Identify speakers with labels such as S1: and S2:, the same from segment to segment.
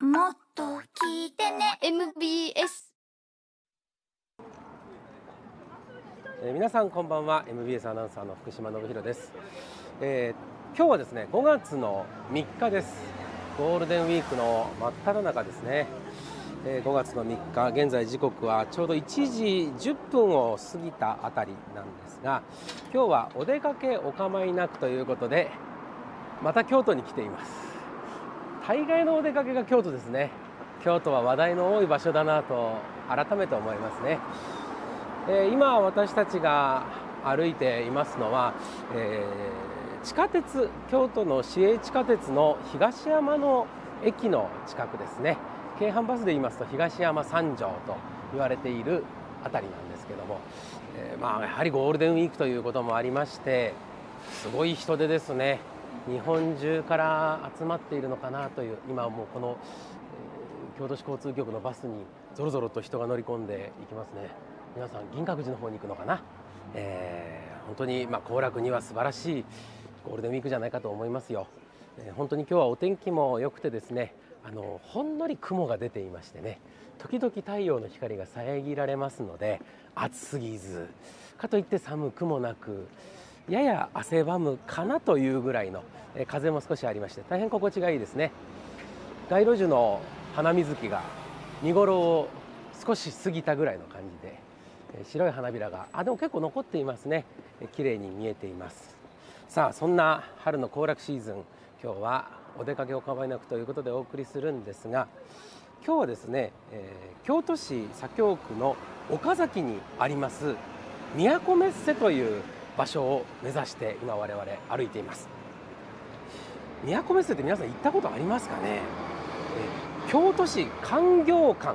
S1: もっと聞いてね
S2: MBS。
S3: 皆さんこんばんは。 MBS アナウンサーの福島信弘です。今日はですね5月の3日です。ゴールデンウィークの真っ只中ですね。5月の3日、現在時刻はちょうど1時10分を過ぎたあたりなんですが、今日はお出かけお構いなくということでまた京都に来ています。大概のお出かけが京都ですね。京都は話題の多い場所だなと改めて思いますね。今私たちが歩いていますのは、地下鉄、京都の市営地下鉄の東山の駅の近くですね。京阪バスで言いますと東山三条と言われているあたりなんですけども、やはりゴールデンウィークということもありましてすごい人出ですね。日本中から集まっているのかなという、今もうこの、京都市交通局のバスにぞろぞろと人が乗り込んでいきますね。皆さん銀閣寺の方に行くのかな。本当に行楽には素晴らしいゴールデンウィークじゃないかと思いますよ。本当に今日はお天気も良くてですね、ほんのり雲が出ていましてね、時々太陽の光が遮られますので、暑すぎずかといって寒くもなく、やや汗ばむかなというぐらいの風も少しありまして、大変心地がいいですね。街路樹の花水木が見頃を少し過ぎたぐらいの感じで、白い花びらがでも結構残っていますね。綺麗に見えています。さあ、そんな春の行楽シーズン、今日はお出かけお構いなくということでお送りするんですが、今日はですね、京都市左京区の岡崎にあります都メッセという場所を目指して今我々歩いています。都メッセって皆さん行ったことありますかね。京都市産業館、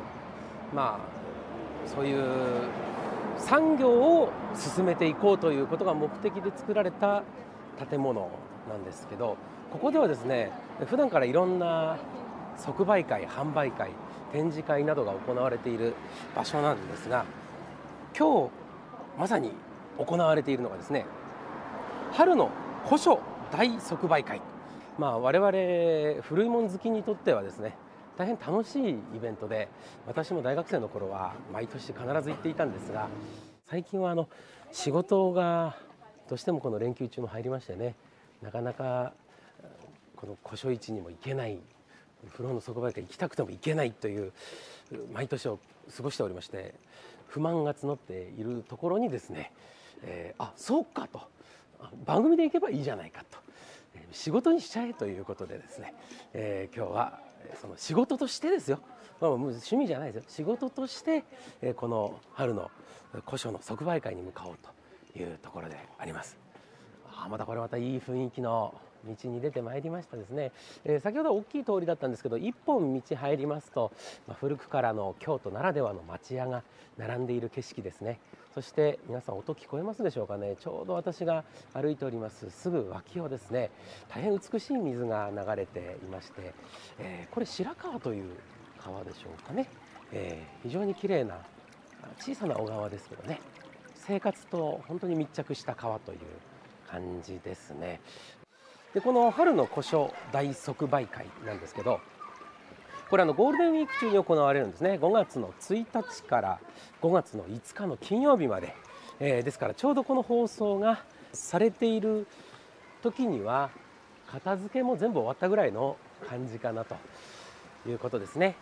S3: そういう産業を進めていこうということが目的で作られた建物なんですけど、ここではですね、普段からいろんな即売会、販売会、展示会などが行われている場所なんですが、今日まさに行われているのがですね、春の古書大即売会。我々古いもん好きにとってはですね、大変楽しいイベントで、私も大学生の頃は毎年必ず行っていたんですが、最近は仕事がどうしてもこの連休中も入りましてね、なかなかこの古書市にも行けない、古本の即売会行きたくても行けないという毎年を過ごしておりまして、不満が募っているところにですね、そうかと、番組で行けばいいじゃないかと、仕事にしちゃえということでですね、今日はその仕事としてですよ、趣味じゃないですよ、仕事として、この春の古書の即売会に向かおうというところであります。またこれまたいい雰囲気の道に出てまいりましたですね。先ほどは大きい通りだったんですけど、一本道入りますと、古くからの京都ならではの町屋が並んでいる景色ですね。そして皆さん音聞こえますでしょうかね。ちょうど私が歩いておりますすぐ脇をですね、大変美しい水が流れていまして、これ白川という川でしょうかね。非常に綺麗な小さな小川ですけどね、生活と本当に密着した川という感じですね。でこの春の古書大即売会なんですけど、これゴールデンウィーク中に行われるんですね。5月の1日から5月の5日の金曜日まで、ですからちょうどこの放送がされている時には片付けも全部終わったぐらいの感じかなということですね。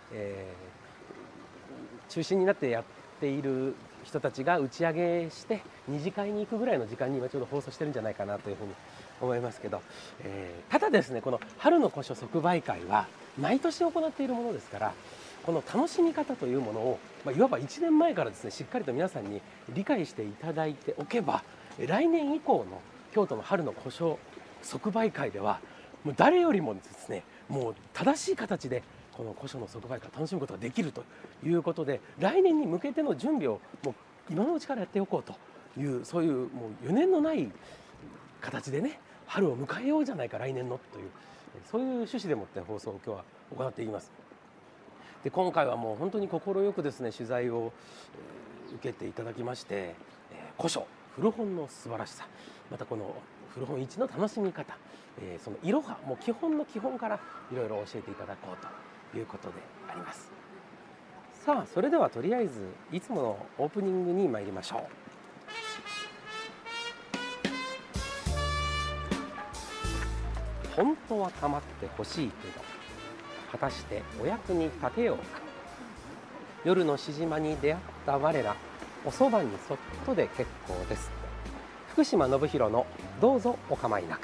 S3: 中心になってやっている人たちが打ち上げして二次会に行くぐらいの時間に今ちょうど放送してるんじゃないかなというふうに思いますけど、ただですね、この春の古書即売会は毎年行っているものですから、この楽しみ方というものを、いわば1年前からですね、しっかりと皆さんに理解していただいておけば、来年以降の京都の春の古書即売会ではもう誰よりもですね、もう正しい形でこの古書の即売会を楽しむことができるということで、来年に向けての準備をもう今のうちからやっておこうという、そういうもう余念のない形でね、春を迎えようじゃないか来年のという、そういう趣旨でもって放送を今日は行っています。で今回はもう本当に快くですね、取材を受けていただきまして、古書古本の素晴らしさ、またこの古本市の楽しみ方、そのいろはもう基本の基本からいろいろ教えていただこうということであります。さあそれではとりあえずいつものオープニングに参りましょう。本当は構ってほしいけど果たしてお役に立てようか。夜のしじまに出会った我ら、おそばにそっとで結構です。福島信弘のどうぞお構いなく。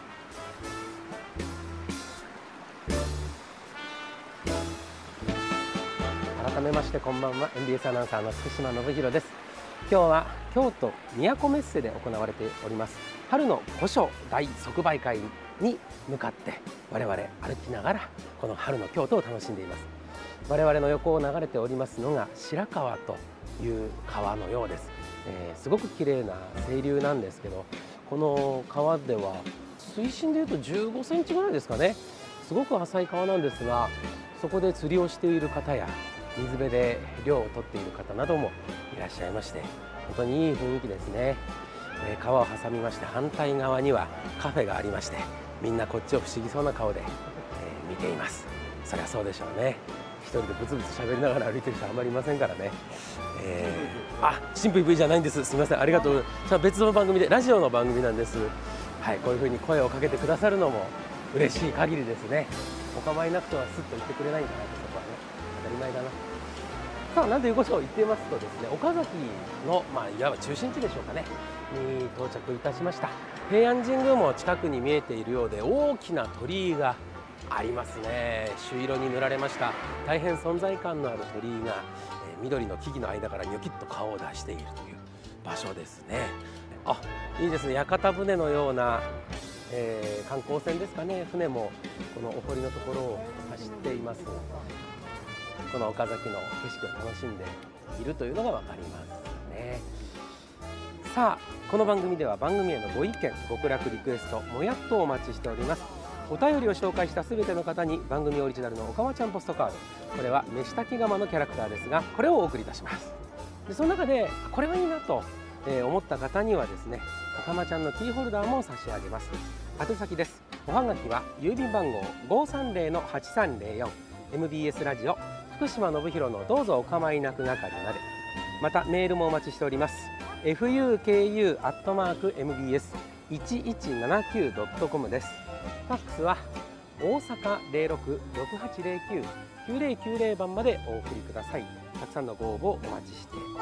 S3: 改めましてこんばんは。 MBS アナウンサーの福島信弘です。今日は京都都メッセで行われております春の古書大即売会に向かって我々歩きながらこの春の京都を楽しんでいます。我々の横を流れておりますのが白川という川のようです。すごく綺麗な清流なんですけど、この川では水深でいうと15センチぐらいですかね。すごく浅い川なんですが、そこで釣りをしている方や水辺で漁を取っている方などもいらっしゃいまして、本当にいい雰囲気ですね。川を挟みまして反対側にはカフェがありまして、みんなこっちを不思議そうな顔で、見ています。そりゃそうでしょうね。一人でブツブツ喋りながら歩いてる人あんまりいませんからね。新婦 V じゃないんです。すみません、ありがとう。別の番組でラジオの番組なんです。はい、こういうふうに声をかけてくださるのも嬉しい限りですね。お構いなくとはすっと言ってくれないんだなと、そこはね当たり前だな。さあ、なんということを言っていますとですね、岡崎の、いわば中心地でしょうかねに到着いたしました。平安神宮も近くに見えているようで、大きな鳥居がありますね。朱色に塗られました大変存在感のある鳥居が、緑の木々の間からニョキッと顔を出しているという場所ですね。いいですね。屋形船のような、観光船ですかね。船もこのお堀のところを走っています。この岡崎の景色を楽しんでいるというのが分かりますね。さあ、この番組では番組へのご意見、極楽リクエストもやっとお待ちしております。お便りを紹介したすべての方に番組オリジナルのおかまちゃんポストカード、これは飯炊き釜のキャラクターですが、これをお送りいたします。でその中でこれはいいなと思った方にはですね、おかまちゃんのキーホルダーも差し上げます。宛先です。おはがきは郵便番号 530-8304 MBS ラジオ福島信弘のどうぞお構いなく係まで。またメールもお待ちしております。fuku@mbs1179.com です。ファックスは大阪 066809-9090 番までお送りください。たくさんのご応募お待ちしております。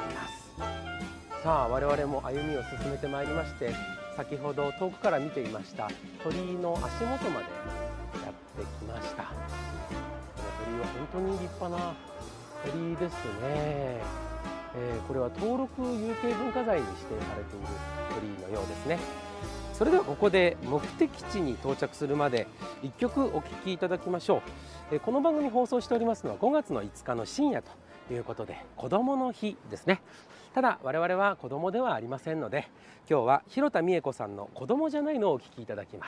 S3: さあ、我々も歩みを進めてまいりまして、先ほど遠くから見ていました鳥居の足元までやってきました。この鳥居は本当に立派な鳥居ですね。これは登録有形文化財に指定されている鳥居のようですね。それではここで目的地に到着するまで1曲お聴きいただきましょう。この番組放送しておりますのは5月の5日の深夜ということで、子どもの日ですね。ただ我々は子どもではありませんので、今日は広田美恵子さんの子どもじゃないのをお聴きいただきます。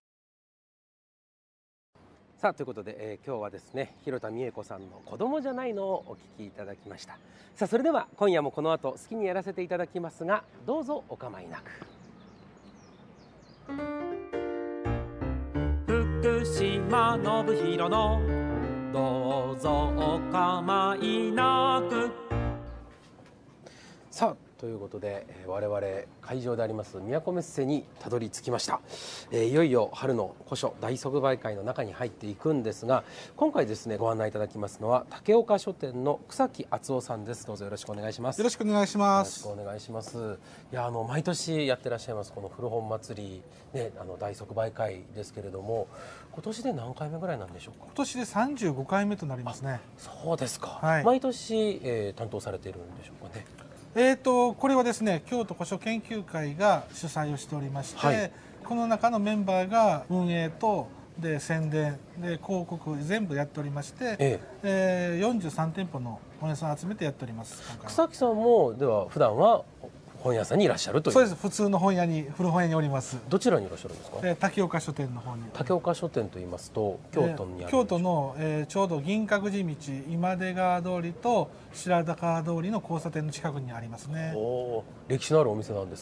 S3: さあ、ということで、今日はですね、広田美恵子さんの子どもじゃないのをお聴きいただきました。さあ、それでは今夜もこの後好きにやらせていただきますが、どうぞお構いなく。
S2: 福島信弘のどうぞお構いなく。
S3: さあ、ということで、我々会場であります都メッセにたどり着きました。いよいよ春の古書大即売会の中に入っていくんですが、今回ですねご案内いただきますのは竹岡書店の草木敦夫さんです。どうぞよろしくお願いします。
S4: よろしくお願いします。
S3: よろしくお願いします。いや、毎年やってらっしゃいますこの古本祭り、ね、大即売会ですけれども、今年で何回目ぐらいなんでしょうか。
S4: 今年で35回目となりますね。
S3: そうですか、
S4: はい、
S3: 毎年、担当されているんでしょうかね。
S4: これはですね、京都古書研究会が主催をしておりまして、はい、この中のメンバーが運営とで宣伝で広告全部やっておりまして、43店舗の本屋さんを集めてやっております。
S3: 草木さんもでは普段は本屋さんにいらっしゃるという。
S4: そうです。普通の本屋に、古本屋におります。
S3: どちらにいらっしゃるんですか。
S4: 竹岡書店の方に。
S3: 竹岡書店と言いますと京都にある、
S4: 京都の、ちょうど銀閣寺道今出川通りと白田川通りの交差点の近くにありますね。
S3: 歴史のあるお店なんですか。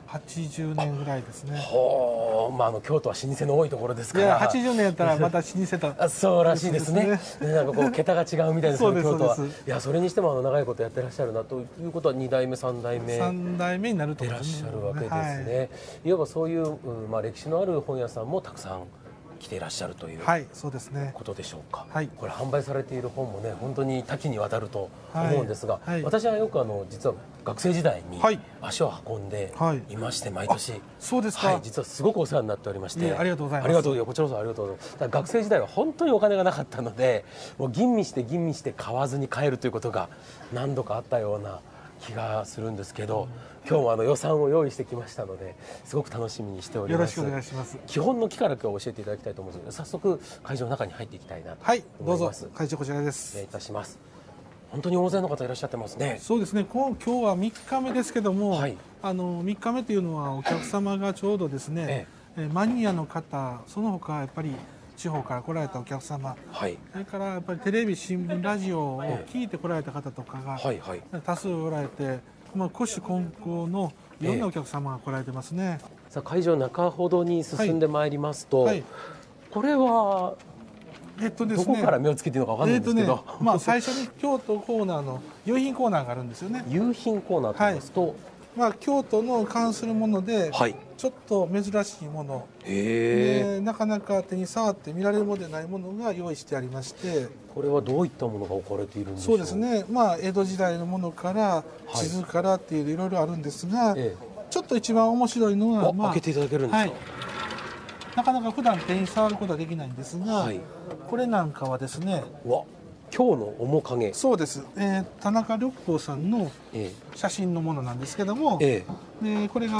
S4: 80年ぐらいですね。
S3: ほう、まあ、京都は老舗の多いところですから。
S4: いや、80年やったらまた老舗と
S3: あ、そうらしいですね。なんかこう桁が違うみたいですよ、京都は。
S4: そうです。
S3: いや、それにしても長いことやってらっしゃるなということは2代目3代目
S4: 3代目になると
S3: いらっしゃるわけですね。いわばそういう、まあ、歴史のある本屋さんもたくさん来ていらっしゃるという、
S4: はい、そうですね。
S3: ことでしょうか。
S4: はい、
S3: これ販売されている本もね、本当に多岐にわたると思うんですが、
S4: はいはい、
S3: 私はよく実は学生時代に
S4: はい
S3: 足を運んでいまして、毎年、
S4: そうですか。
S3: はい、実はすごくお世話になっておりまして、
S4: ありがとうございます。
S3: ありがとう、こちらこそありがとうございます。だから学生時代は本当にお金がなかったので、もう吟味して買わずに帰るということが何度かあったような気がするんですけど、今日も予算を用意してきましたので、すごく楽しみにしております。
S4: よろしくお願いします。
S3: 基本の木から今日教えていただきたいと思うんですけど、早速会場の中に入っていきたいなと思います。
S4: はい、どうぞ。会場こちらです。
S3: 失礼いたします。本当に大勢の方いらっしゃってますね。
S4: そうですね。今日は3日目ですけども、はい、3日目というのはお客様がちょうどですね、マニアの方、その他やっぱり地方から来られたお客様、はい、それからやっぱりテレビ、新聞、ラジオを聞いて来られた方とかが多数おられて、まあ、古種混交のいろんなお客様が来られてますね。
S3: さあ、会場中ほどに進んでまいりますと、はい、これは
S4: ですね、
S3: どこから目をつけていいのかわかんないんですけど、
S4: まあ、最初に京都コーナーの夕品コーナーがあるんですよね。
S3: 夕品コーナーと言いますと、
S4: まあ、京都の関するもので、ちょっと珍しいもの、なかなか手に触って見られるものでないものが用意してありまして、
S3: これはどういったものが置かれているんでしょう。
S4: そうですね、まあ、江戸時代のものから地図からっていういろいろあるんですが、ちょっと一番面白いのは、
S3: 開けていただけるんですか。
S4: なかなか普段手に触ることはできないんですが、これなんかはですね、
S3: 今日の面影。
S4: そうです、田中緑光さんの写真のものなんですけども、これが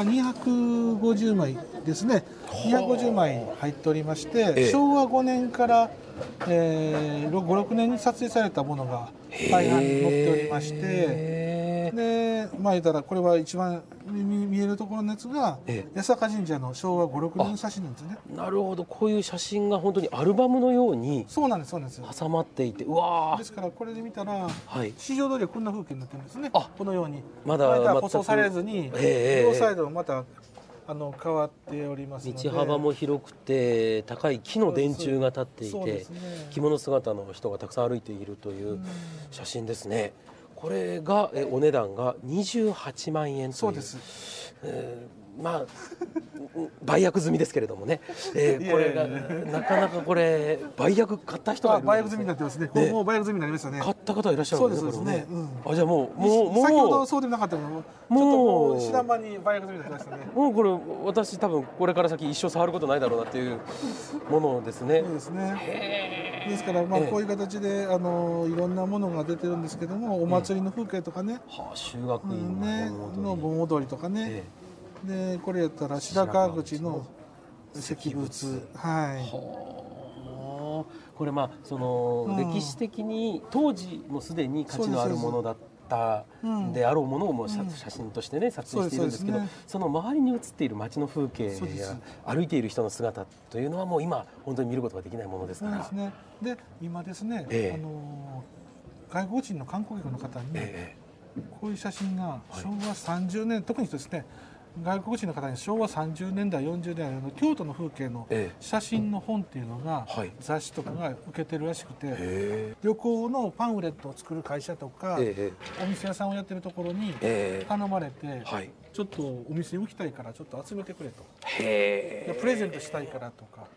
S4: 250枚ですね。250枚入っておりまして、昭和5年から5、6年に撮影されたものが大半に載っておりまして、で、まあ言ったらこれは一番見えるところのやつが八坂神社の昭和5、6年の写真なんですね。
S3: なるほど、こういう写真が本当にアルバムのように
S4: そうなんです、そうなんです。
S3: 挟まっていて、うわー。
S4: ですからこれで見たら、四条通りはこんな風景になってるんですね。このように
S3: まだ
S4: 舗装されずに、両サイドまた変わっておりますので、
S3: 道幅も広くて高い木の電柱が立っていて、着物姿の人がたくさん歩いているという写真ですね。これがお値段が28万円という。
S4: そうです。
S3: まあ売約済みですけれどもね、これがなかなかこれ売約買った人がいるんです。
S4: 売約済みになってますね。もう売約済みになりましたね。
S3: 買った方いらっしゃるんですね。
S4: そうですね。
S3: あ、じゃあもう
S4: 先ほどそうでもなかったけど、ちょっともう知らん間に売約済みになりましたね。
S3: もうこれ私多分これから先一生触ることないだろうなっていうものですね。
S4: そうですね。ですからまあこういう形でいろんなものが出てるんですけども、お祭りの風景とかね、
S3: 修学院
S4: の盆踊りとかね。でこれやったら白川口の石仏、
S3: これまあその歴史的に当時もすでに価値のあるものだったであろうものをもう写真としてね撮影しているんですけど、その周りに写っている街の風景や歩いている人の姿というのはもう今本当に見ることができないものですから。
S4: そうですね。で今ですね、外国人の観光客の方にこういう写真が昭和30年、特にですね外国人の方に昭和30年代40年代の京都の風景の写真の本っていうのが雑誌とかが受けてるらしくて、旅行のパンフレットを作る会社とかお店屋さんをやってるところに頼まれて、ちょっとお店に置きたいからちょっと集めてくれと、プレゼントしたいからとか。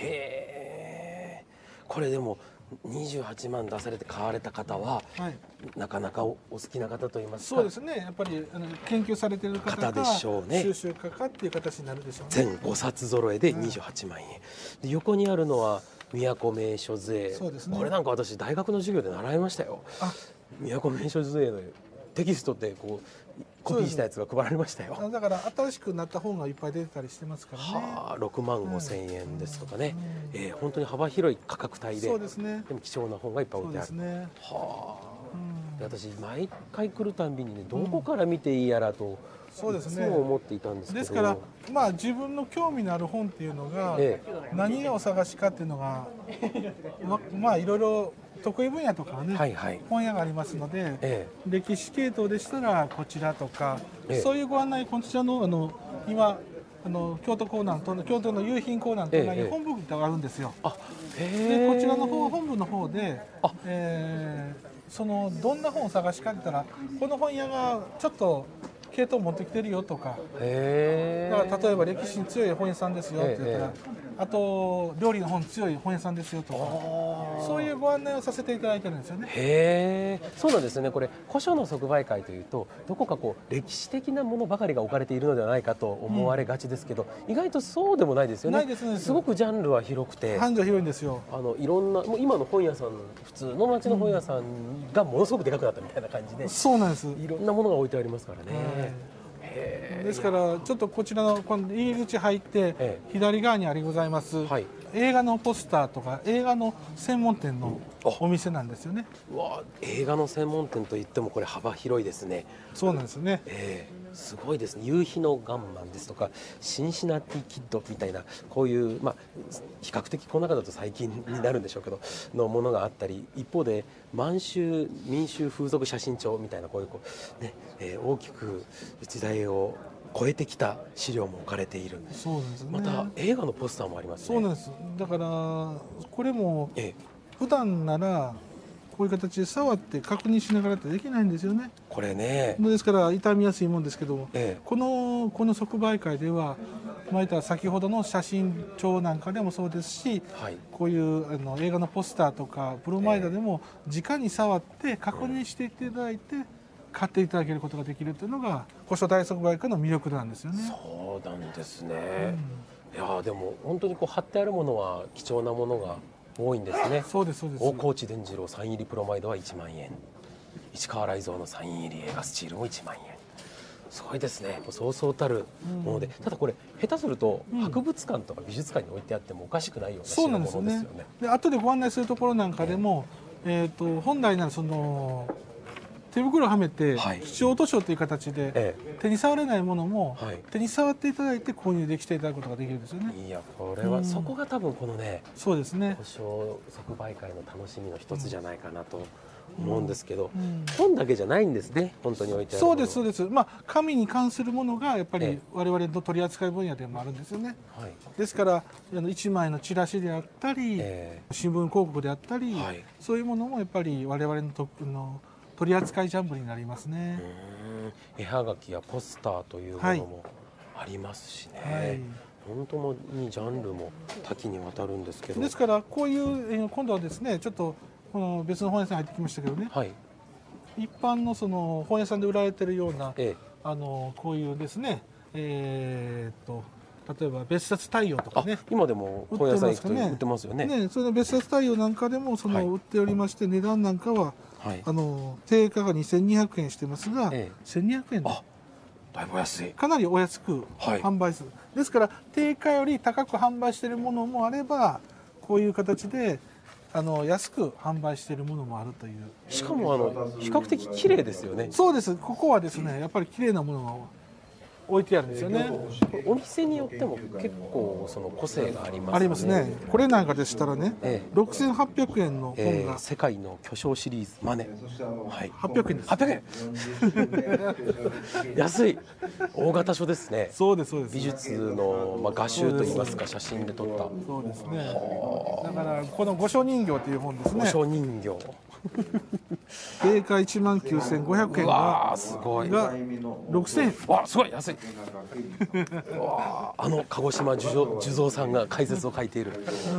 S3: これでも28万出されて買われた方は、なかなかお好きな方といいますか。
S4: そうですね。やっぱり研究されている方
S3: でしょうね。
S4: 収集家かっていう形になるでしょうね。
S3: 全5冊揃えで28万円。で横にあるのは都名所図会。そうですね。これなんか私大学の授業で習いましたよ。都名所図会のテキストってこうコピーしたやつが配られましたよ。
S4: だから新しくなった本がいっぱい出てたりしてますからね。
S3: 6万5千円ですとかね。本当に幅広い価格帯で、でも貴重な本がいっぱい置いてある。私毎回来るたんびにね、どこから見ていいやらといつも思っていたんですけど。
S4: ですからまあ自分の興味のある本っていうのが何がお探しかっていうのがまあいろいろ得意分野とかね、本屋がありますので、歴史系統でしたらこちらとか、そういうご案内、こちらの今京都港南と京都の夕品港南とに本部があるんですよ。でこちらの本部の方でどんな本を探しかけたらこの本屋がちょっと系統持ってきてるよとか、だから例えば歴史に強い本屋さんですよって言ったら、あと料理の本強い本屋さんですよとか、そういうご案内をさせていただいてるんですよね。
S3: へえ、そうなんですね。これ古書の即売会というとどこか歴史的なものばかりが置かれているのではないかと思われがちですけど、意外とそうでもないですよね。
S4: ないですね。
S3: すごくジャンルは広くて、
S4: 範囲が広いんですよ。
S3: いろんなもう今の本屋さん、普通の町の本屋さんがものすごくでかくなったみたいな感じで、
S4: そうなんです。
S3: いろんなものが置いてありますからね。
S4: ですからちょっとこちらの入り口入って左側にありございます、映画のポスターとか映画の専門店のお店なんですよね。
S3: 映画の専門店といってもこれ幅広いですね。
S4: そうなんですね。
S3: すごいですね。夕日のガンマンですとかシンシナティキッドみたいなこういう、比較的この中だと最近になるんでしょうけどのものがあったり、一方で満州民衆風俗写真帳みたいなこういう大きく時代を超えてきた資料も置かれている。
S4: そうですね。
S3: また映画のポスターもありますね。
S4: そうなんです。だからこれも普段ならこういう形で触って確認しながらってできないんですよね。
S3: これね。
S4: ですから傷みやすいもんですけども、この即売会では先ほどの写真帳なんかでもそうですし、こういう映画のポスターとかプロマイダでも直に触って確認していただいて買っていただけることができるというのが古書大即売会の魅力なんですよね。
S3: そうなんですね。いやでも本当に貼ってあるものは貴重なものが多いんですね。
S4: そうですそうです。
S3: 大河内伝次郎サイン入りプロマイドは1万円、市川雷蔵のサイン入り映画スチールも1万円。すごいですね。そうそうたるもので、ただこれ下手すると博物館とか美術館に置いてあってもおかしくないような品物ですよね。
S4: で後でご案内するところなんかでも、本来なら手袋をはめて貴重図書という形で手に触れないものも手に触っていただいて購入できていただくことができるんですよね。
S3: いやこれはそこが多分このね、
S4: そうですね、
S3: 古書即売会の楽しみの一つじゃないかなと思うんですけど、本だけじゃないんですね。本当に置いてある。
S4: そうですそうです。紙に関するものがやっぱり我々の取り扱い分野でもあるんですよね。ですから1枚のチラシであったり、新聞広告であったり、そういうものもやっぱり我々の取り扱いジャンルになりますね。
S3: 絵はがきやポスターというものもありますしね。本当にジャンルも多岐にわたるんですけど。
S4: ですからこういう今度はですね、ちょっとこの別の本屋さんに入ってきましたけどね。一般の本屋さんで売られているようなこういうですね、例えば別冊太陽とかね。
S3: 今でも本屋さん行くと売ってますよね。
S4: その別冊太陽なんかでも売っておりまして、値段なんかは定価が2200円してますが、1200円で
S3: だいぶ安い、
S4: かなりお安く販売する。ですから定価より高く販売しているものもあれば、こういう形で安く販売しているものもあるという。
S3: しかも比較的綺麗ですよね。
S4: そうです。ここはですね、やっぱり綺麗なものが置いてあるんですよね。
S3: お店によっても結構個性がありますね。
S4: ありますね。これなんかでしたらね、6800円の本が、
S3: 世界の巨匠シリーズマネ、
S4: 800円です。
S3: 800円安い。大型書ですね。
S4: そうですそうです。
S3: 美術の画集といいますか、写真で撮った。
S4: そうですね。だからこの御所人形という本ですね。
S3: 御所人形
S4: 定価19500円が
S3: すごい
S4: 6000円。
S3: すごい安い。鹿児島寿蔵さんが解説を書いている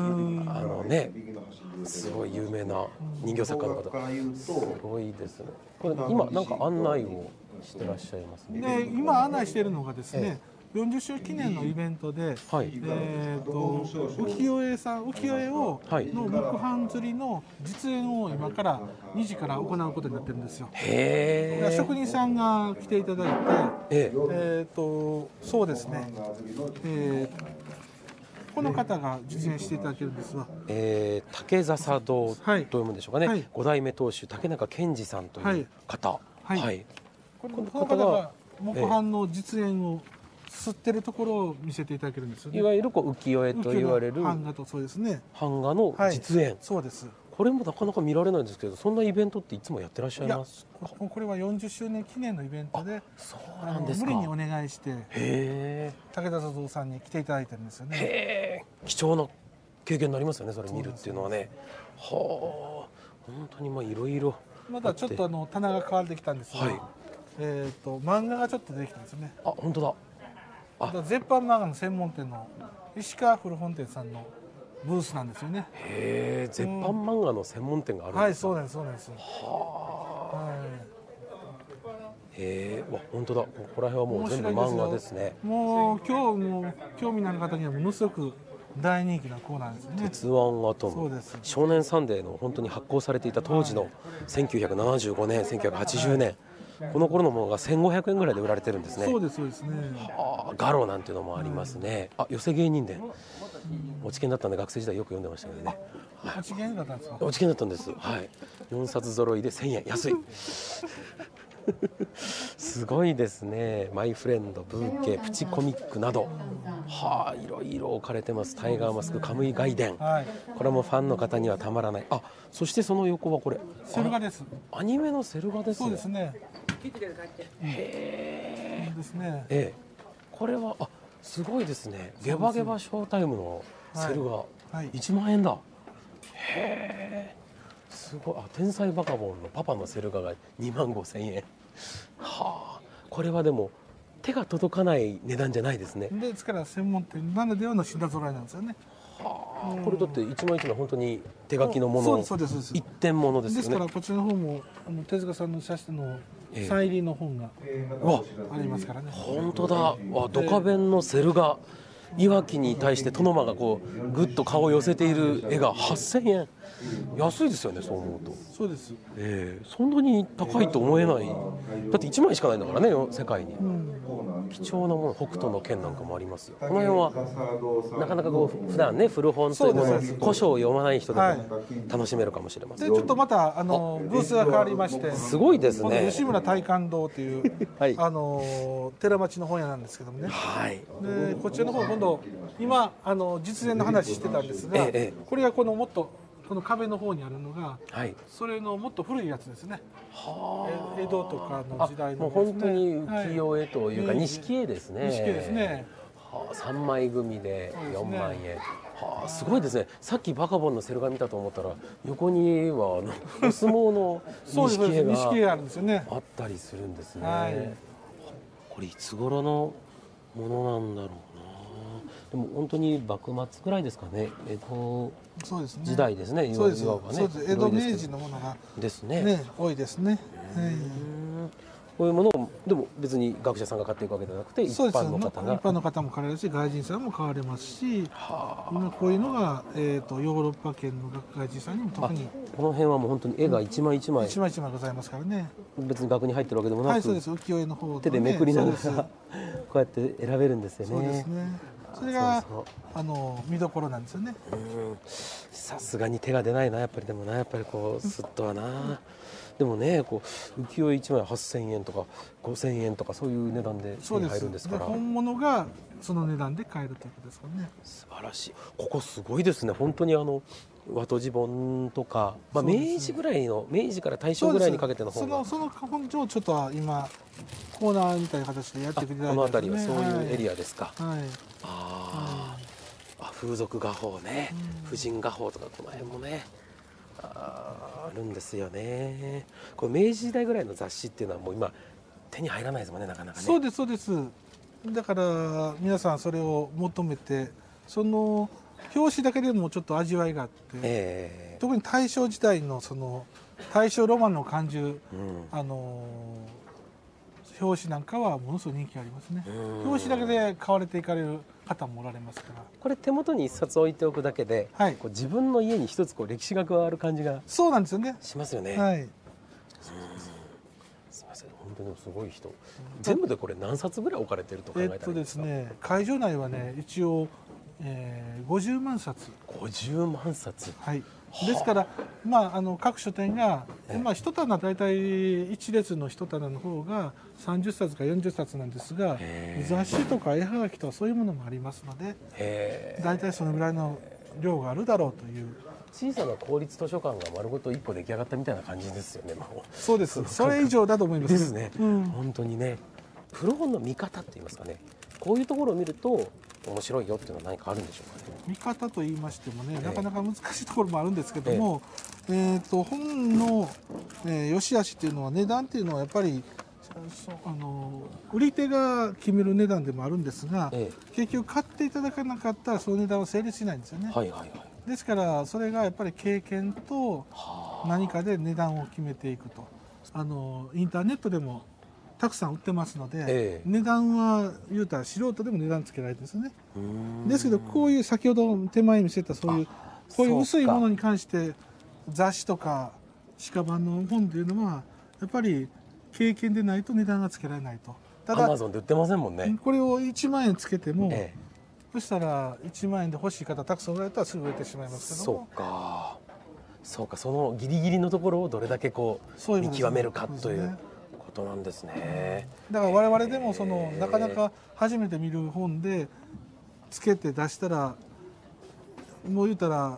S3: すごい有名な人形作家の方、すごいですね。これ今なんか案内をしてらっしゃいますね。
S4: で今案内しているのがですね、40周記念のイベントで、浮世絵さん、浮世絵の木版刷りの実演を今から2時から行うことになってるんですよ。職人さんが来ていただいて、そうですね、この方が実演していただけるんですが、
S3: 竹笹堂と読むんでしょうかね。5代目当主竹中健二さんという方、この
S4: 方が木版の実演を吸ってるところを見せていただけるんですよね。
S3: いわゆる浮世絵と言われる
S4: 版画と、そうですね、
S3: 版画の実演、
S4: そうです。
S3: これもなかなか見られないんですけど、そんなイベントっていつもやってらっしゃい
S4: いや
S3: ますか？
S4: これは40周年記念のイベントで、
S3: そうなんですか。
S4: 無理にお願いして
S3: へえ。
S4: 武田佐藤さんに来ていただいてるんですよね。
S3: へえ。貴重な経験になりますよね、それ見るっていうのはね。はあ、本当にまあいろいろ。
S4: まだちょっと棚が変わってきたんですが、
S3: はい、
S4: 漫画がちょっと出てきたんですよね。
S3: あ、本当だ。
S4: だから絶版漫画の専門店の石川古本店さんのブースなんですよね。
S3: へえ、絶版漫画の専門店があるんですか？
S4: はい、そうなんです、そうなんです。
S3: はあ。
S4: は
S3: へえ、わ、本当だ。ここら辺はもう全部漫画ですね。
S4: もう今日も興味のある方にはものすごく大人気なコーナーですね。
S3: 鉄腕アトム、
S4: そうです。
S3: 少年サンデーの本当に発行されていた当時の1975年、1980年、この頃のものが1500円ぐらいで売られてるんですね。
S4: そうです、そうですね。
S3: ガロなんていうのもありますね。あ、寄せ芸人伝。落ち研だったんで学生時代よく読んでましたけどね。
S4: 落ち研だったんですか？
S3: 落ち研だったんです。はい。4冊揃いで1000円、安い。すごいですね。マイフレンド、ブーケ、プチコミックなど、はあ、いろいろ置かれてます。タイガーマスク、カムイ外伝、
S4: はい。
S3: これもファンの方にはたまらない。あ、そしてその横はこれ
S4: セル画です。
S3: アニメのセル画ですね。
S4: そうですね。
S3: へ
S4: そうですね。
S3: え、これはすごいですね。ゲバゲバショータイムのセル画、
S4: はい
S3: 1万円だ。へえ、すごい。天才バカボンのパパのセル画が2万5千円。はあ、これはでも手が届かない値段じゃないですね。
S4: ですから専門店ならではの品揃えなんですよね。
S3: はあ、これだって一枚一枚本当に手書きのもの、
S4: そうです、そうです。
S3: 一点ものですよね。
S4: ですからこちらの方も手塚さんの写真のサイン入りの本が
S3: わ、
S4: ありますからね。
S3: 本当だ。ドカベンのセル画、いわきに対して殿間がこうぐっと顔を寄せている絵が8000円。安いですよね、そう思うと。
S4: そうです。
S3: そんなに高いと思えない。だって1枚しかないんだからね、世界に。貴重なもの、北斗の拳なんかもありますよ。この辺はなかなかこう普段ね、古本というもの、古書を読まない人でも楽しめるかもしれません。
S4: でちょっとまたブースが変わりまして、
S3: すごいですね。
S4: 吉村大観堂という、
S3: はい、
S4: 寺町の本屋なんですけどもね。
S3: はい、
S4: でこちらの方今度今実演の話してたんですが、これがこのもっとこの壁の方にあるのが、
S3: はい、
S4: それのもっと古いやつですね。
S3: は
S4: 江戸とかの時代の、
S3: もう本当に浮世絵というか錦絵ですね。
S4: 錦絵ですね。
S3: 3枚組で4万円。はあ、すごいですね。さっきバカボンのセル画見たと思ったら横にはお相撲の錦絵が
S4: あるんですよね。
S3: あったりするんですね。
S4: はい、
S3: これいつ頃のものなんだろうな。でも本当に幕末ぐらいですかね。江戸時代ですね。
S4: そうです。
S3: いわばね。
S4: 江戸明治のものが
S3: ですね。
S4: 多いですね。
S3: こういうものをでも別に学者さんが買っていくわけじゃなくて、一般の方が、
S4: 一般の方も買われるし、外人さんも買われますし、今こういうのがヨーロッパ圏の外人さんにも特に、
S3: この辺はもう本当に絵が一枚一枚
S4: 一枚一枚ございますからね。
S3: 別に額に入ってるわけでもなく、
S4: はい、そうです。浮世絵の方
S3: 手でめくりながらこうやって選べるんですよね。
S4: そうですね。それが見どころなんですよね。
S3: さすがに手が出ないな、やっぱり。でもな、やっぱりこうスッとはな。でもね、こう浮世絵1枚8000円とか5000円とかそういう値段で手に入るんですから。
S4: 本物がその値段で買えるということですからね。
S3: 素晴らしい。ここすごいですね。本当に和とじ本とか、明治ぐらいの、明治から大正ぐらいにかけての本が、
S4: その本をちょっと今コーナーみたいな形でやってくれたり、
S3: この辺りはそういうエリアですか。
S4: はい。
S3: 風俗画法ね、婦人画法とかこの辺もねあるんですよね。これ明治時代ぐらいの雑誌っていうのはもう今手に入らないですもんね、なかなかね。
S4: そうです、そうです。だから皆さんそれを求めて、その表紙だけでもちょっと味わいがあって、特に大正時代のその大正ロマンの感じる、表紙なんかはものすごい人気ありますね。表紙だけで買われていかれる方もおられますから。こ
S3: れ手元に一冊置いておくだけで、こう自分の家に一つこう歴史が加わる感じが
S4: そうなんですよね。
S3: しますよね。
S4: はい。
S3: すみません、本当にすごい人。全部でこれ何冊ぐらい置かれてると考えたらいいですか。
S4: ですね、会場内はね一応、50万冊。
S3: 50万冊。
S4: はい。ですから、各書店が、一棚大体一列の一棚の方が30冊か40冊なんですが、雑誌とか絵はがきとかそういうものもありますので、大体そのぐらいの量があるだろうという
S3: 小さな公立図書館が丸ごと一個出来上がったみたいな感じですよね。もう
S4: そうです。それ以上だと思います。
S3: ですね。本当にね、古本の見方って言いますかね。こういうところを見ると面白いよっていうのは何かあるんでしょうかね。
S4: 見方と言いましてもね、なかなか難しいところもあるんですけども、本の、良し悪しっていうのは、値段っていうのはやっぱり売り手が決める値段でもあるんですが、結局買っていただかなかったらその値段は成立しないんですよね。ですからそれがやっぱり経験と何かで値段を決めていくと。インターネットでもたくさん売ってますので、値段は言うたら素人でも値段つけられてるんですよね。ですけどこういう先ほど手前に見せたそういうこういう薄いものに関して雑誌とか鹿版の本というのはやっぱり経験でないと値段がつけられないと。ただ
S3: Amazon で売ってませんもんね。
S4: これを1万円つけても、そしたら1万円で欲しい方たくさんおられたらすぐ売れてしまいますけども。
S3: そうか、そのギリギリのところをどれだけこう見極めるかということなんですね。
S4: だから我々でもなかなか初めて見る本でつけて出したらもう言ったら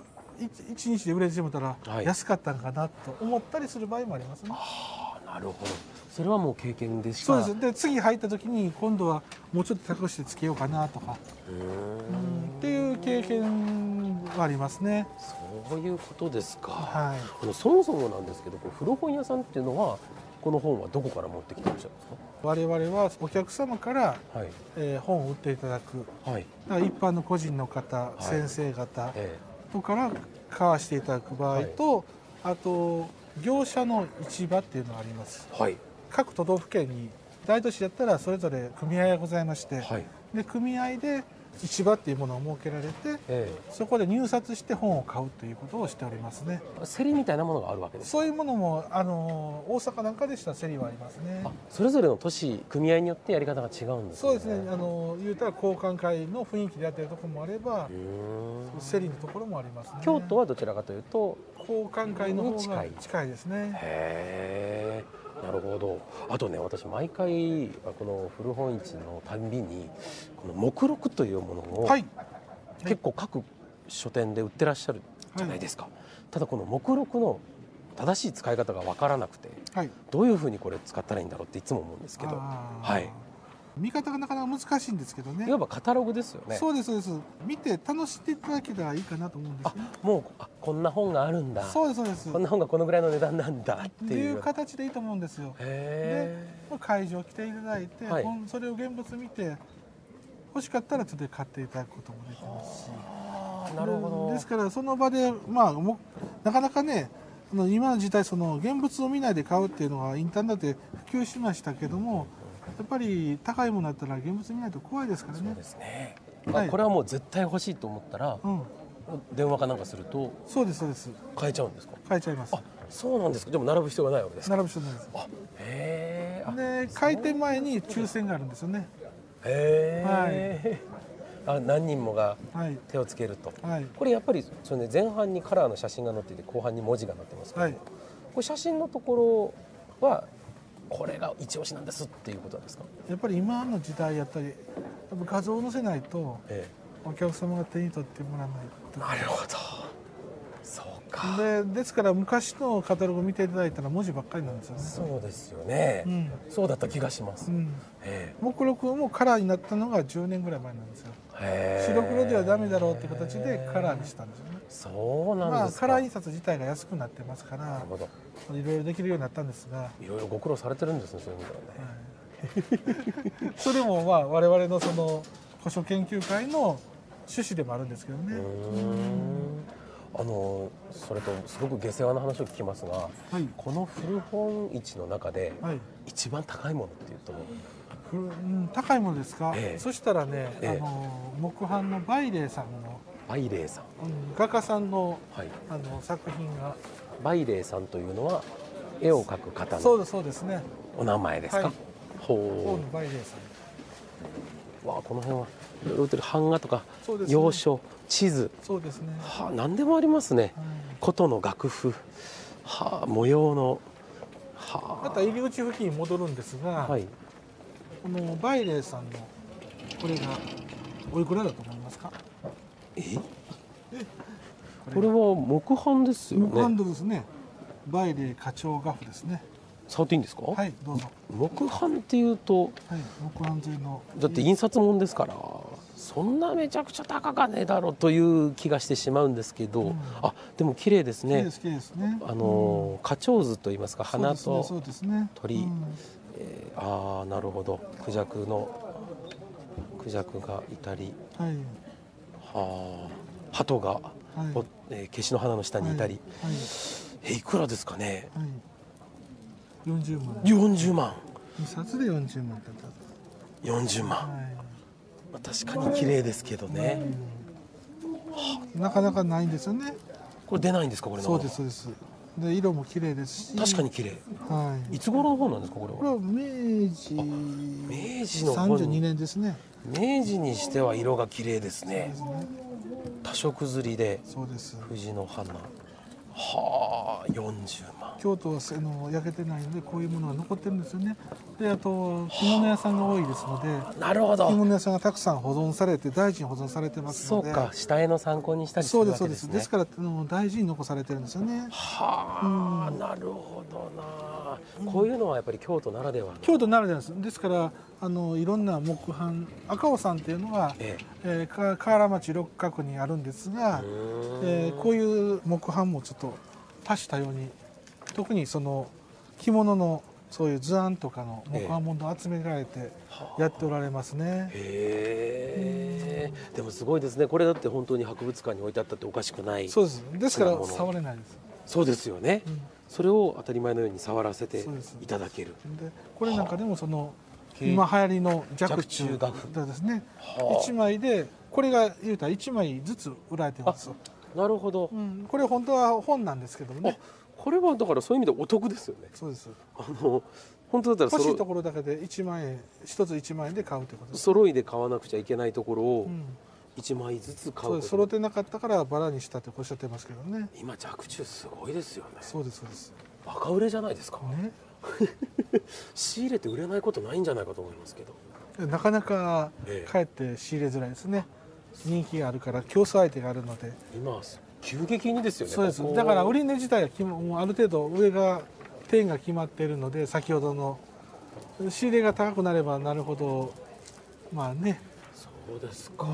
S4: 1日で売れてしまったら安かったんかなと思ったりする場合もありますね。
S3: なるほど。それはもう経験でしか。
S4: そうです。で次入った時に今度はもうちょっと高くしてつけようかなとかっていう経験はありますね。
S3: そういうことですか。
S4: はい。
S3: そもそもなんですけど、古本屋さんっていうのはこの本はどこから持ってきてらっしゃるんですか？
S4: 我々はお客様から、本を売っていただく、だから一般の個人の方、先生方とから買わしていただく場合と、あと業者の市場っていうのがあります。各都道府県に大都市だったらそれぞれ組合がございまして、で組合で市場っていうものを設けられて、そこで入札して本を買うということをしておりますね。
S3: 競りみたいなものがあるわけですか？
S4: そういうものも大阪なんかでしたら競りはありますね。
S3: それぞれの都市組合によってやり方が違うんですね。
S4: そうですね。言うたら交換会の雰囲気でやってるところもあれば、競りのところもありますね。
S3: 京都はどちらかというと
S4: 交換会の方が近いですね。
S3: へー。なるほど。あとね、私毎回この古本市のたんびにこの目録というものを、結構各書店で売ってらっしゃるじゃないですか。ただこの目録の正しい使い方が分からなくて、どういうふうにこれ使ったらいいんだろうっていつも思うんですけど、
S4: 見方がなかなか難しいんですけどね。
S3: いわばカタログですよね。
S4: そうです、そうです。見て楽しんでいただけたらいいかなと思うんですね。
S3: もうこんな本があるんだ。そうです、そうです。こんな本がこのぐらいの値段なんだっていう
S4: 形でいいと思うんですよ。で、会場来ていただいて、それを現物見て欲しかったらちょっと買っていただくこともできますし。なるほど。ですからその場でなかなかね。今の時代現物を見ないで買うっていうのはインターネットで普及しましたけども、やっぱり高いものだったら現物見ないと怖いですからね。そうですね。これはもう絶対欲しいと思ったら、電話かなんかすると、そうです、そうです。買えちゃうんですか？買えちゃいます。あ、そうなんですか。でも並ぶ必要がないわけですか？並ぶ必要ないです。へえ。で、開店前に抽選があるんですよね。へえ。何人もが手をつけると、これやっぱり前半にカラーの写真が載っていて後半に文字が載ってますけど、これ写真のところはこれが一押しなんですっていうことですか？やっぱり今の時代やっぱり画像を載せないとお客様が手に取ってもらわないと。なるほど。そうか。ですから昔のカタログを見ていただいたら文字ばっかりなんですよね。そうですよね。そうだった気がします。目録もカラーになったのが10年ぐらい前なんですよ。白黒ではダメだろうっていう形でカラーにしたんですよね。そうなんですか。カラー印刷自体が安くなってますから、いろいろできるようになったんですが、いろいろご苦労されてるんですね、そういう意味ではね。それも我々の古書研究会の趣旨でもあるんですけどね。それとすごく下世話な話を聞きますが、この古本市の中で一番高いものっていうと、高いものですか？そしたらね、木版のバイレイさんの画家さんの作品が。バイレイさんというのは絵を描く方のそうですね。お名前ですか？ほう。バイレイさん。わあ、この辺はいろいろ売ってる版画とか洋書、地図、そうですね。はあ、何でもありますね。琴の楽譜、はあ、模様の、はあ。また入り口付近に戻るんですが、このバイレイさんのこれがおいくらだと思いますか？こ
S3: これは木版ですよね。
S4: 木版ですね。バイレ花鳥画譜ですね。
S3: 触っていいんですか？
S4: はい、どうぞ。
S3: 木版っていうと、
S4: はい、木版製の。
S3: だって印刷物ですから、そんなめちゃくちゃ高かねえだろうという気がしてしまうんですけど、あ、でも綺麗ですね。
S4: 綺麗ですね。
S3: 花鳥図と言いますか、花と
S4: そうですね。
S3: 鳥。ああ、なるほど。クジャクがいたり、
S4: はい。
S3: はあ、鳩が、ケシの花の下にいたり。いくらですかね。
S4: 40万。
S3: 40万。
S4: 2冊で40万だった。
S3: 40万。確かに綺麗ですけどね。
S4: なかなかないんですよね。
S3: これ出ないんですか、これ。
S4: そうですそうです。で色も綺麗ですし。
S3: 確かに綺麗。
S4: はい。
S3: いつ頃の本なんですか、これは。
S4: これは明治
S3: の
S4: 32年ですね。
S3: 明治にしては色が綺麗ですね。多色刷りで。
S4: そうです。
S3: 藤の花。はあ、40万。
S4: 京都は焼けてないのでこういうものが残ってるんですよね。で、あと着物屋さんが多いですので、
S3: なるほど。
S4: 着物屋さんがたくさん保存されて大事に保存されてますので。
S3: そうか、下絵の参考にしたりするわけですね。
S4: そうですそうです。ですから大事に残されてるんですよね。
S3: はあ、なるほどな。こういうのはやっぱり京都ならではの。
S4: 京都ならではです。ですからいろんな木版、赤尾山っていうのが、河原町六角にあるんですが、こういう木版もちょっと多種多様に、特に着物のそういう図案とかの木版物を集められてやっておられますね。
S3: でもすごいですね。これだって本当に博物館に置いてあったっておかしくない。
S4: そうです。ですから触れないです。
S3: そうですよね。それを当たり前のように触らせていただける。
S4: でこれなんかでも今流行りの若冲画譜ですね。1枚でこれが言うたら1枚ずつ売られてます。
S3: なるほど。
S4: これ本当は本なんですけどもね。
S3: これはだからそういう意味でお得ですよね。
S4: そうです。
S3: 本当だったら
S4: 欲しいところだけで1万円、一つ1万円で買うということです。
S3: 揃いで買わなくちゃいけないところを1枚ずつ買う。
S4: 揃ってなかったからバラにしたっておっしゃってますけどね。
S3: 今若冲すごいですよね。
S4: そうですそうです。
S3: バカ売れじゃないですか。
S4: ね。
S3: 仕入れて売れないことないんじゃないかと思いますけど。
S4: なかなかかえって仕入れづらいですね。人気があるから競争相手があるので。
S3: 今急激にですよね。
S4: そうです。だから売値自体はもうある程度上が点が決まっているので、先ほどの仕入れが高くなればなるほど、まあね。
S3: そうですか。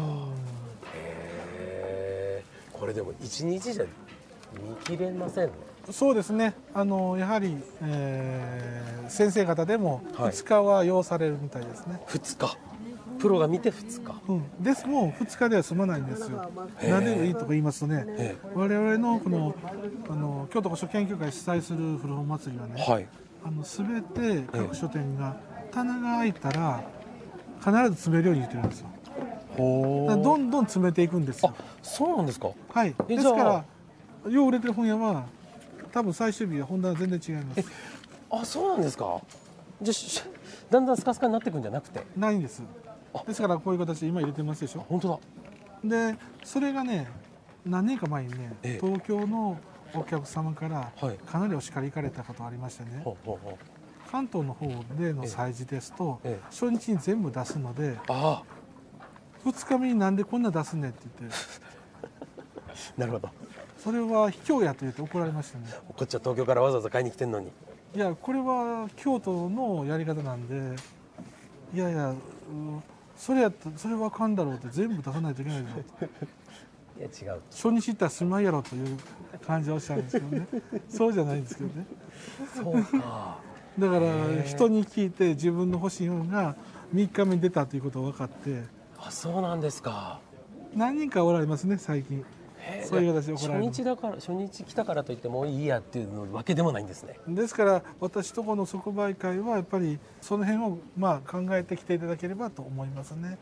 S3: これでも1日じゃ見切れませんね。
S4: そうですね。やはり、先生方でも2日は要されるみたいですね。
S3: 2日。プロが見て2日。
S4: ですもう2日では済まないんですよ。なぜいいとか言いますとね、我々のこの京都古書研究会主催する古本祭りはね、全て各書店が棚が開いたら必ず詰めるように言ってるんですよ。どんどん詰めていくんですよ。
S3: そうなんですか。
S4: はい。ですからよう売れてる本屋は多分最終日は本棚全然違います。
S3: あ、そうなんですか。じゃだんだんスカスカになっていくんじゃなくて。
S4: ないんです。ですからこういう形で今入れてますでしょ。
S3: 本当
S4: だ。でそれがね、何年か前にね、東京のお客様からかなりお叱り行かれたことがありましてね、関東の方での催事ですと、初日に全部出すので、2日目になんでこんな出すねって言って
S3: なるほど。
S4: それは卑怯やと言って怒られましたね。
S3: こっちは東京からわざわざ買いに来てんのに。
S4: いや、これは京都のやり方なんで、いやいや、それはあかんだろうって全部出さないといけないぞ
S3: いや違う。
S4: 初日行ったらしまいやろという感じでおっしゃるんですけどねそうじゃないんですけどね。
S3: そうか。
S4: だから人に聞いて自分の欲しい本が3日目に出たということが分かって。
S3: あ、そうなんですか。
S4: 何人かおられますね最近。そういう形で怒られる。
S3: 初日来たからといってもういいやっていうわけでもないんですね。
S4: ですから私とこの即売会はやっぱりその辺をまあ考えてきていただければと思いますね。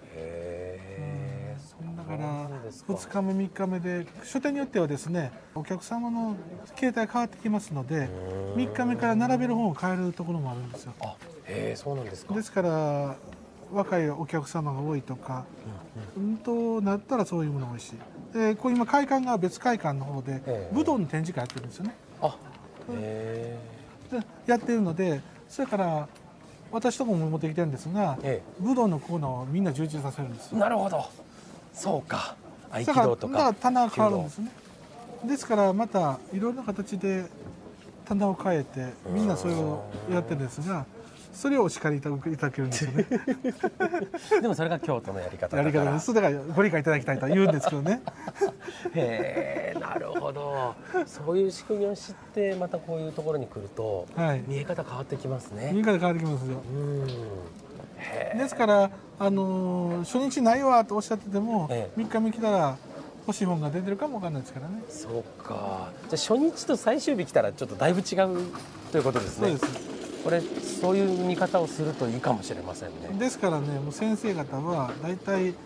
S4: だから2日目3日目で書店によってはですね、お客様の形態変わってきますので3日目から並べる本を変えるところもあるんですよ。
S3: そうなんですか。
S4: ですから若いお客様が多いとか、となったらそういうものが多いし、こう今会館が別会館の方で武道の展示会やってるんですよね。でやってるので、それから私とこも持ってきてるんですが、武道のコーナーをみんな充実させるんですよ。
S3: なるほど。そうか。合気
S4: だ
S3: 道とか。
S4: だから棚が変わるんですね。 ですからまたいろんな形で棚を変えてみんなそれをやってるんですが、それをお叱りいただけるんですよね。
S3: でもそれが京都のやり方だから。
S4: やり方です。だからご理解いただきたいと言うんですけどね。
S3: へえ、なるほど。そういう仕組みを知ってまたこういうところに来ると、
S4: はい、
S3: 見え方変わってきますね。
S4: 見え方変わってきますよ。
S3: へ
S4: ですから初日ないわとおっしゃってても、3日目来たら欲しい本が出てるかもわかんないですからね。
S3: そうか。じゃあ初日と最終日来たらちょっとだいぶ違うということですね。
S4: そうです。
S3: これそういう見方をするといいかもしれませんね。
S4: ですからね、もう先生方はだいたい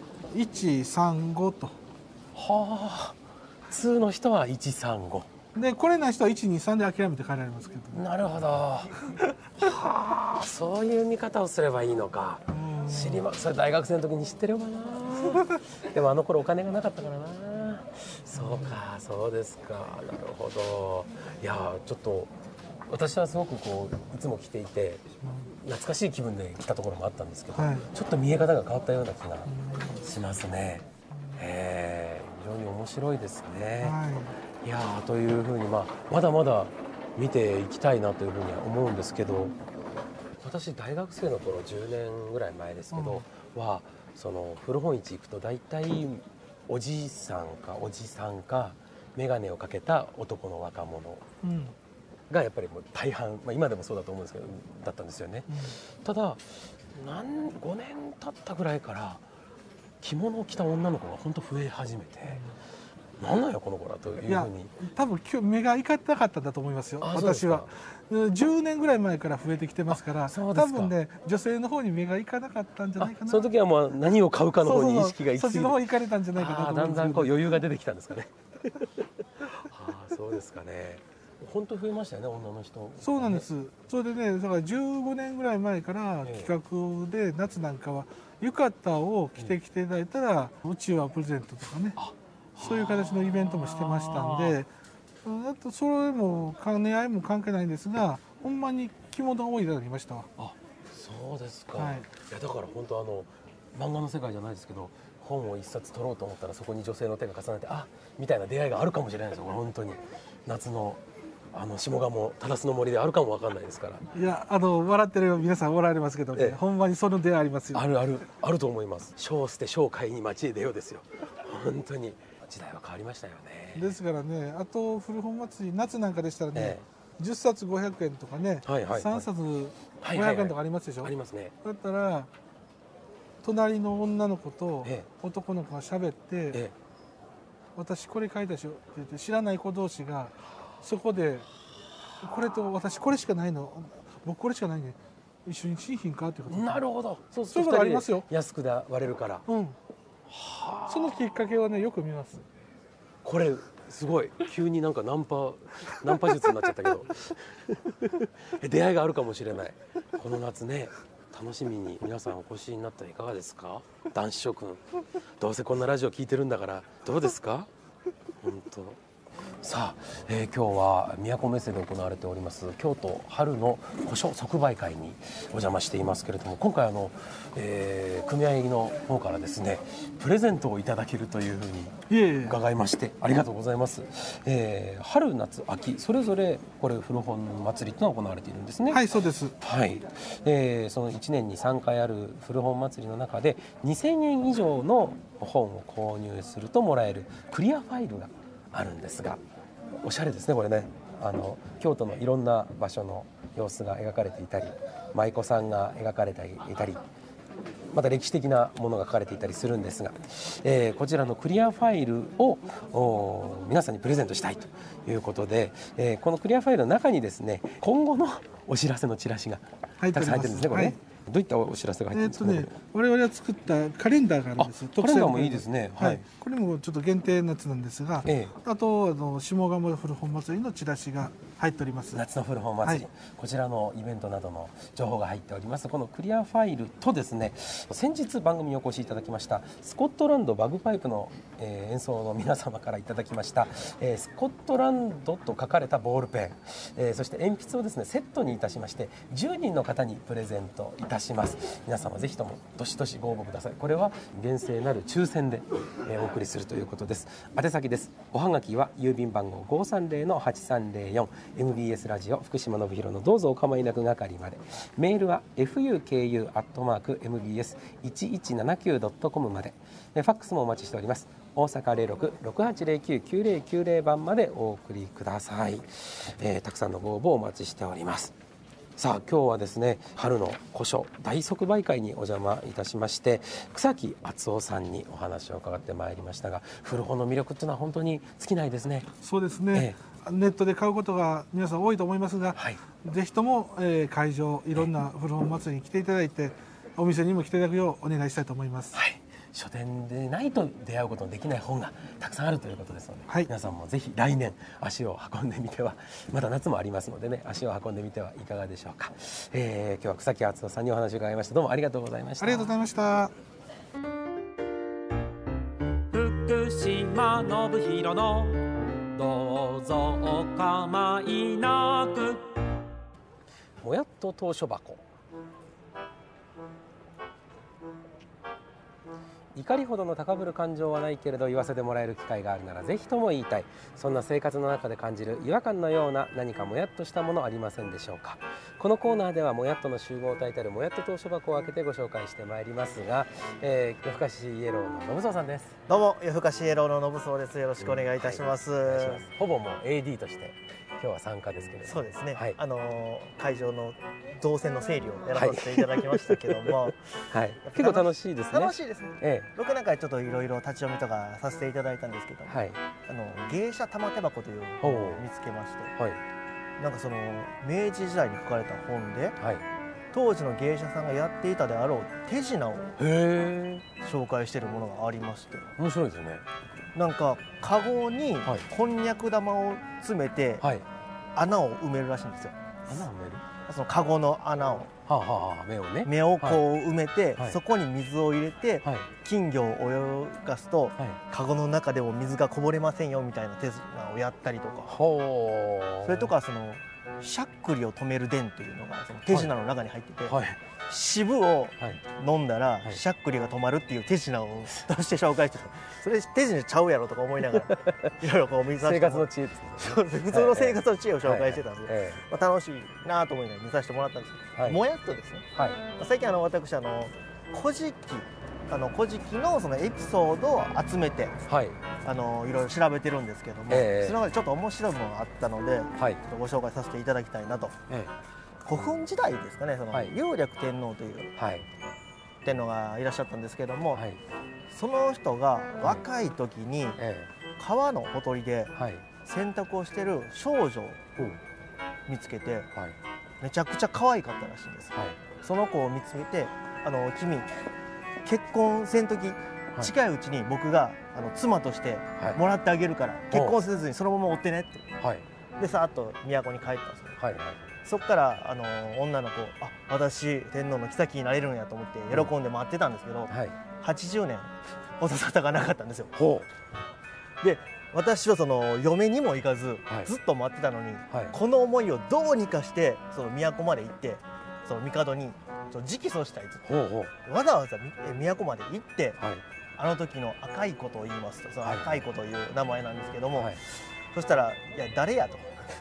S4: 135と。
S3: はあ。通の人は135。
S4: で来れない人は123で諦めて帰られますけど。
S3: なるほど。はあ、そういう見方をすればいいのか。知りま、それ大学生の時に知ってればな。でもあの頃お金がなかったからな。そうか、そうですか。なるほど。いや、ちょっと私はすごくこういつも来ていて懐かしい気分で来たところもあったんですけど、はい、ちょっと見え方が変わったような気がしますね。非常に面白いですね。はい、いやというふうに、まだまだ見ていきたいなというふうには思うんですけど、私大学生の頃10年ぐらい前ですけど、はその古本市行くと大体おじいさんかおじさんか眼鏡をかけた男の若者がやっぱりもう大半、今でもそうだと思うんですけどだったんですよね。ただ5年経ったぐらいから着物を着た女の子が本当増え始めて、なんなんよこの子らというふうに。いや
S4: 多分今日目がいかなかったんだと思いますよ。私は10年ぐらい前から増えてきてますから、多分ね女性の方に目がいかなかったんじゃないかな。
S3: その時はもう何を買うかの方に意識が行き過ぎて、
S4: そっちの方行かれたんじゃないかなと思うんですけど、
S3: だんだんこう余裕が出てきたんですかね。そうですかね。本当増えましたよね、女の人、ね。
S4: そうなんです。それでね、だから15年ぐらい前から企画で夏なんかは浴衣を着てきていただいたらうちわプレゼントとかね、そういう形のイベントもしてましたんで、あとそれも兼ね合いも関係ないんですが、ほんまに着物が多いいただきましたわ。
S3: そうですか。はい、いやだから本当漫画の世界じゃないですけど、本を一冊取ろうと思ったらそこに女性の手が重ねてみたいな出会いがあるかもしれないですよ。本当に夏の下鴨忠須の森であるかもわかんないですから。
S4: いや笑ってる皆さんおられますけどね、ほんまにその出会いありますよ。
S3: あると思います。書を捨て書を買いに街へ出ようですよ。本当に時代は変わりましたよね。
S4: ですからね、あと古本祭り夏なんかでしたらね、10冊500円とかね、3冊500円とかありますでしょ。
S3: ありますね。
S4: だったら隣の女の子と男の子が喋って、私これ書いたでしょって言って、知らない子同士がそこでこれと私これしかないの、僕これしかないね、一緒にしいひんかってこと。
S3: なるほど。
S4: そういうことありますよ。
S3: 安くで割れるから。
S4: そのきっかけはねよく見ます。
S3: これすごい急になんかナンパ術になっちゃったけど出会いがあるかもしれない。この夏ね、楽しみに皆さんお越しになったらいかがですか。男子諸君、どうせこんなラジオ聞いてるんだからどうですか。本当。さあ、今日は都メッセで行われております京都春の古書即売会にお邪魔していますけれども、今回組合の方からですねプレゼントをいただけるというふうに伺いまして、ありがとうございます。春夏秋それぞれこれ古本祭りというのが行われているんですね。
S4: はい、そうです。
S3: はい。その1年に3回ある古本祭りの中で2000円以上の本を購入するともらえるクリアファイルがあるんですが、おしゃれですねこれね。京都のいろんな場所の様子が描かれていたり、舞妓さんが描かれていたり、また歴史的なものが書かれていたりするんですが、こちらのクリアファイルを皆さんにプレゼントしたいということで、このクリアファイルの中にですね今後のお知らせのチラシがたくさん入ってるんですね。これね、どういったお知らせが入ってるんですか。
S4: 我々が作ったカレンダーがあるんです。
S3: カレンダーもいいですね。
S4: はい。これもちょっと限定のやつなんですが、あと下鴨古本祭りのチラシが入っております。
S3: 夏の古本祭り、こちらのイベントなどの情報が入っております。このクリアファイルとですね、先日番組にお越しいただきましたスコットランドバグパイプの、演奏の皆様からいただきました、スコットランドと書かれたボールペン、そして鉛筆をですねセットにいたしまして10人の方にプレゼントいたします。皆様ぜひともどしどしご応募ください。これは厳正なる抽選で、お送りするということです。宛先です。おはがきは郵便番号 530-8304 MBS ラジオ福島信弘のどうぞお構いなく係まで。メールは fuku@mbs1179.com まで。ファックスもお待ちしております。大阪06-6809-9090番までお送りください。たくさんのご応募をお待ちしております。さあ今日はですね、春の古書大即売会にお邪魔いたしまして、草木敦夫さんにお話を伺ってまいりましたが、古本の魅力っていうのは本当に尽きないですね。
S4: そうですね、ネットで買うことが皆さん多いと思いますが、ぜひとも、会場いろんな古本祭りに来ていただいて、お店にも来ていただくようお願いしたいと思います。
S3: 書店でないと出会うことのできない本がたくさんあるということですので、皆さんもぜひ来年足を運んでみては、まだ夏もありますのでね、足を運んでみてはいかがでしょうか。今日は草木敦夫さんにお話を伺いました。どうもありがとうございました。
S4: ありがとうございました。
S2: 福島信弘のどうぞお構いなく。
S3: もやっと投書箱。怒りほどの高ぶる感情はないけれど言わせてもらえる機会があるならぜひとも言いたい。そんな生活の中で感じる違和感のような何かもやっとしたものありませんでしょうか。このコーナーではもやっとの集合体たるもやっと投書箱を開けてご紹介してまいりますが、夜更かしイエローの信蔵さんです。
S5: どうも夜更かしイエローの信蔵です。よろしくお願いいたします。
S3: ほぼもう AD として今日は参加ですけれども。
S5: そうですね、会場の動線の整理をやらさせていただきましたけども、
S3: 結構楽しいですね。
S5: 楽しいですね。僕なんかちょっといろいろ立ち読みとかさせていただいたんですけども、芸者玉手箱という本を見つけまして、なんかその明治時代に書かれた本で、当時の芸者さんがやっていたであろう手品を紹介しているものがありまして、
S3: 面白いですね。
S5: なんかカゴにこんにゃく玉を詰めて穴を埋めるらしいんですよ。
S3: 穴を埋める？
S5: そのカゴの穴を、目をこう埋めて、そこに水を入れて、金魚を泳がすと、カゴの中でも水がこぼれませんよみたいな手品をやったりとか、それとかそのしゃっくりを止める伝というのがその手品の中に入ってて、渋を飲んだらしゃっくりが止まるっていう手品をとして紹介してた。それ手品ちゃうやろとか思いながらいろいろこう見させて、
S3: 生活の知恵ですね。
S5: 普通の生活の知恵を紹介してたんで、楽しいなと思いながら見させてもらったんですけど、もやっとですね、最近私古事記古事記のそのエピソードを集めて、いろいろ調べてるんですけども、その中でちょっと面白いものがあったので、ちょっとご紹介させていただきたいなと。古墳時代ですかね、その有略天皇という天皇がいらっしゃったんですけども、その人が若い時に川のほとりで洗濯をしてる少女を見つけて、めちゃくちゃ可愛かったらしいんです。その子を見つけて、君結婚せんとき近いうちに僕が妻としてもらってあげるから結婚せずにそのまま追ってねって、でさっと都に帰ったんですね。そこから女の子、私天皇の妃になれるんやと思って喜んで待ってたんですけど、80年音沙汰がなかったんですよ。で私はその嫁にも行かず、ずっと待ってたのに、この思いをどうにかしてその都まで行って、その帝に直訴したいと、わざわざ都まで行って、あの時の赤い子と言いますと、その赤い子という名前なんですけども、そしたら「いや誰や」と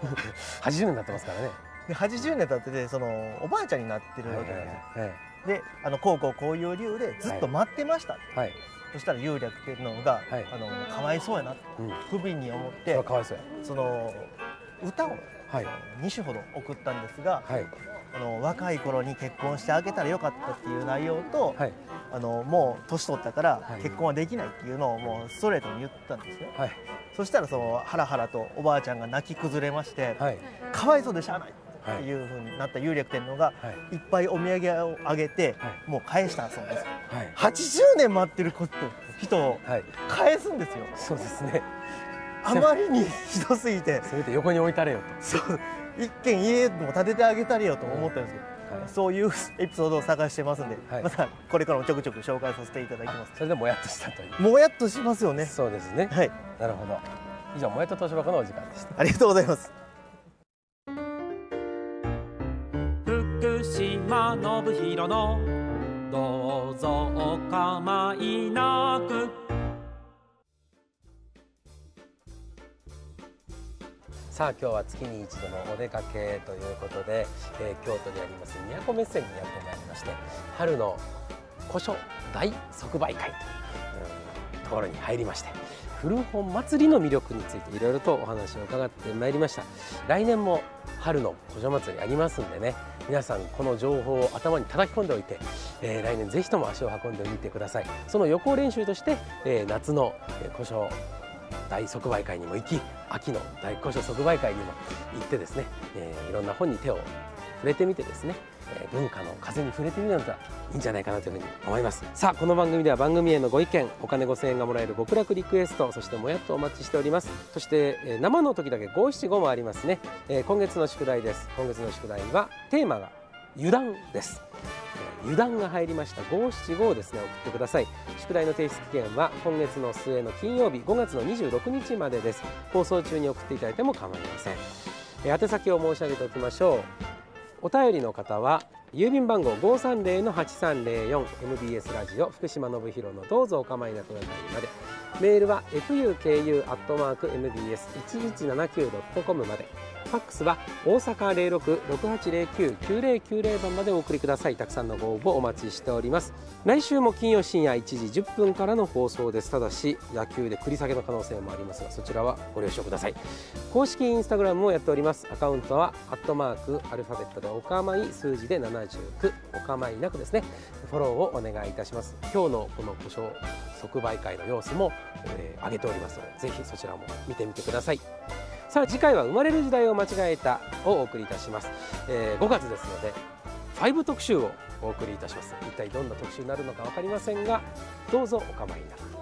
S3: 80年になってますからね。
S5: で80年経ってて、そのおばあちゃんになってるわけなんですよ。でこういう理由でずっと待ってました、そしたら有略天皇が、かわいそうやなと、不憫に思って、その歌を2首ほど送ったんですが、若い頃に結婚してあげたらよかったっていう内容と、もう年取ったから結婚はできないっていうのをもうストレートに言ったんですね。そしたらそのハラハラとおばあちゃんが泣き崩れまして、かわいそうでしゃあないっていうふうになった有略天皇がいっぱいお土産をあげて、もう返したそうです。80年待ってる人を返すんですよ。
S3: そうですね。
S5: あまりにひどすぎて、
S3: せめて横に置いたれよと。
S5: そう一軒家も建ててあげたりよと思ったんですけど、そういうエピソードを探してますんで、またこれからもちょくちょく紹介させていただきます。
S3: それでもやっとしたという。
S5: もやっとしますよね。
S3: そうですね。
S5: はい。
S3: なるほど。以上、もやっと東芝のお時間でした。
S5: ありがとうございます。
S2: 福島信弘のどうぞお構いなく。
S3: さあ今日は月に一度のお出かけということで、京都にあります都メッセにやってまいりまして、春の古書大即売会というところに入りまして、古本祭りの魅力についていろいろとお話を伺ってまいりました。来年も春の古書祭りありますんでね、皆さんこの情報を頭に叩き込んでおいて、来年ぜひとも足を運んでみてください。その予行練習として、夏の古書大即売会にも行き、秋の大古書即売会にも行ってですね、いろんな本に手を触れてみてですね、文化の風に触れてみるのがいいんじゃないかなというふうに思います。さあこの番組では番組へのご意見、お金5000円がもらえる極楽リクエスト、そしてもやっとお待ちしております。そして生の時だけ五七五もありますね。今月の宿題です。今月の宿題はテーマが油断です。油断が入りました五七五をですね送ってください。宿題の提出期限は今月の末の金曜日5月の26日までです。放送中に送っていただいても構いません。宛先を申し上げておきましょう。お便りの方は郵便番号 530-8304 MBS ラジオ福島信弘のどうぞお構いなく係まで。メールは fuku@mbs1179.com まで。ファックスは大阪 06-6809-9090 番までお送りください。たくさんのご応募お待ちしております。来週も金曜深夜1時10分からの放送です。ただし野球で繰り下げの可能性もありますが、そちらはご了承ください。公式インスタグラムもやっております。アカウントはアルファベットでおかまい数字で79、おかまいなくですね。フォローをお願いいたします。今日のこの古書即売会の様子も、上げておりますので、ぜひそちらも見てみてください。さあ次回は生まれる時代を間違えたをお送りいたします。5月ですので5特集をお送りいたします。一体どんな特集になるのか分かりませんが、どうぞお構いなく。